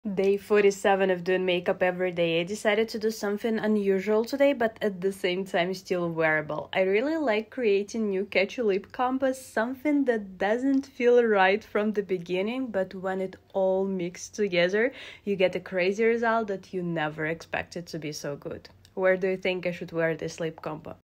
Day 47 of doing makeup every day. I decided to do something unusual today, but at the same time still wearable. I really like creating new catchy lip compass, something that doesn't feel right from the beginning, but when it all mixed together, you get a crazy result that you never expected to be so good. Where do you think I should wear this lip combo?